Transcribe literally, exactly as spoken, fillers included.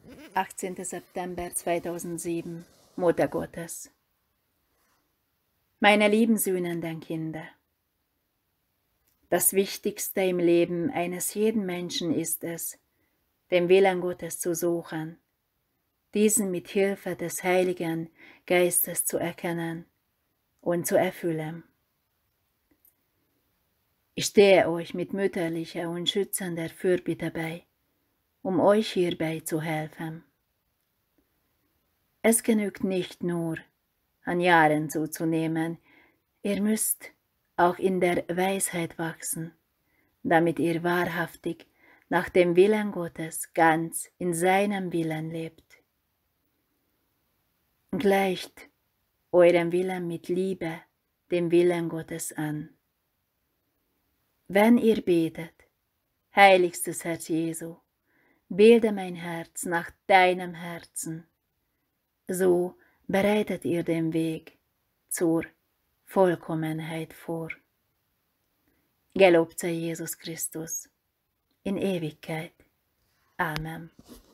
achtzehnter September zweitausendsieben, Mutter Gottes. Meine lieben sühnenden Kinder, das Wichtigste im Leben eines jeden Menschen ist es, den Willen Gottes zu suchen, diesen mit Hilfe des Heiligen Geistes zu erkennen und zu erfüllen. Ich stehe euch mit mütterlicher und schützender Fürbitte bei, um euch hierbei zu helfen. Es genügt nicht nur, an Jahren zuzunehmen, ihr müsst auch in der Weisheit wachsen, damit ihr wahrhaftig nach dem Willen Gottes ganz in seinem Willen lebt. Gleicht eurem Willen mit Liebe dem Willen Gottes an. Wenn ihr betet, heiligstes Herz Jesu, bilde mein Herz nach deinem Herzen, so bereitet ihr den Weg zur Vollkommenheit vor. Gelobt sei Jesus Christus in Ewigkeit. Amen.